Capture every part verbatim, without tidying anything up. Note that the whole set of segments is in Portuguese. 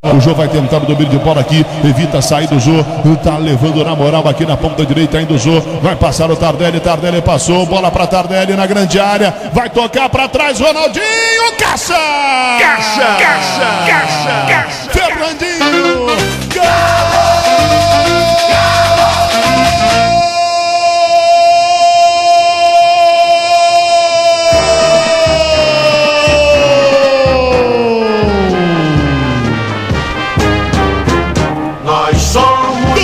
O Jô vai tentar o domínio de bola aqui, evita a saída do Jô, tá levando na moral aqui na ponta direita ainda o Jô, vai passar o Tardelli, Tardelli passou, bola para Tardelli na grande área, vai tocar para trás, Ronaldinho, caixa! Caixa! Caixa! Caixa! Caixa! Fernandinho! Gol! Nós somos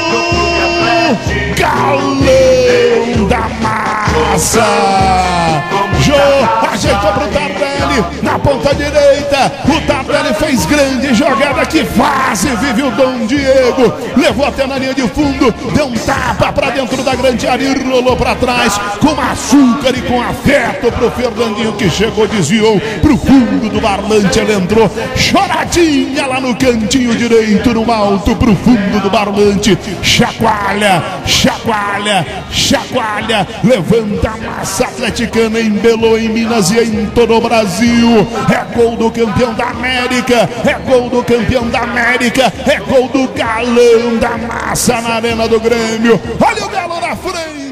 Galão da Massa. Jô ajeitou pro Tardelli na ponta direita. O Tardelli fez grande jogada. Que fase vive o Dom Diego. Levou até na linha de fundo, deu um tapa para dentro da grande área e rolou para trás com açúcar e com afeto pro Fernandinho, que chegou, desviou pro fundo do Barlante. Ele entrou choradinha lá no cantinho direito, no alto pro fundo do Barlante. Chacoalha, chacoalha, chacoalha, levanta a massa atleticana em Belo, em Minas e em todo o Brasil. É gol do campeão da América, é gol do campeão da América, é gol do Galão da Massa na Arena do Grêmio. Olha o Galo na frente.